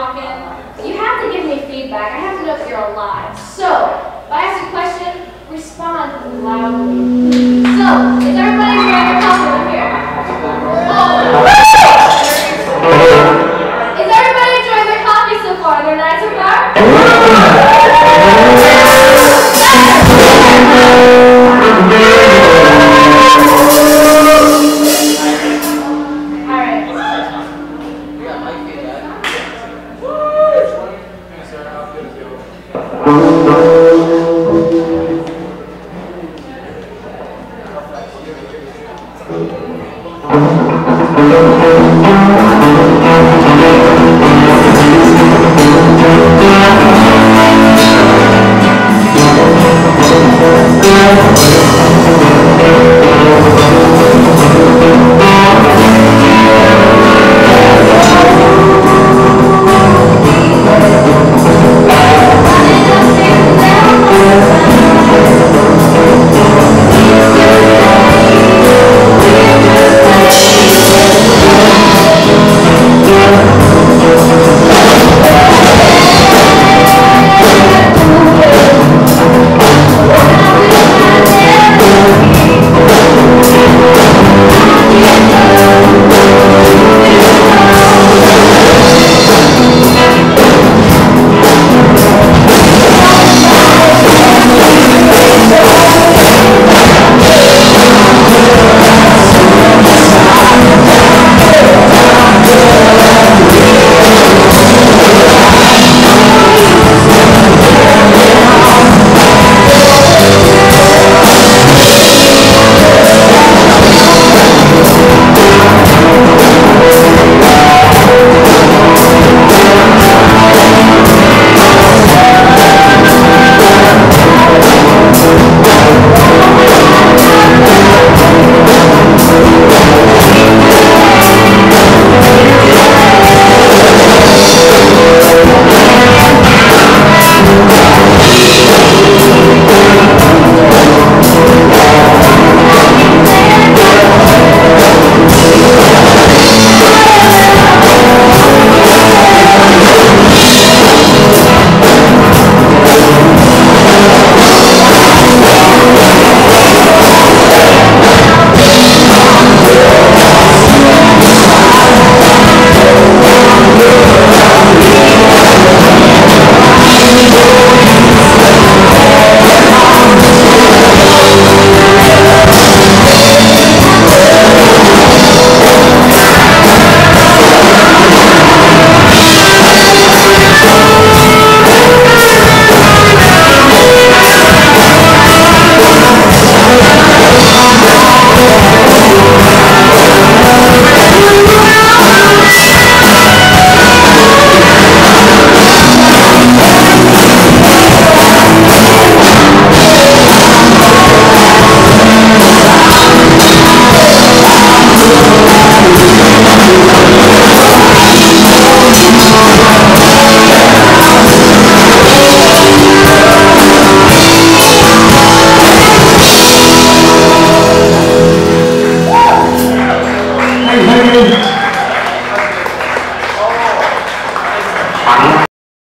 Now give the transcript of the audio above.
talking. You have to give me feedback. I have to know if you're alive. So, if I ask a question, respond loudly. So, is everybody enjoying their coffee over here? Is everybody enjoying their coffee so far? They're nice so far?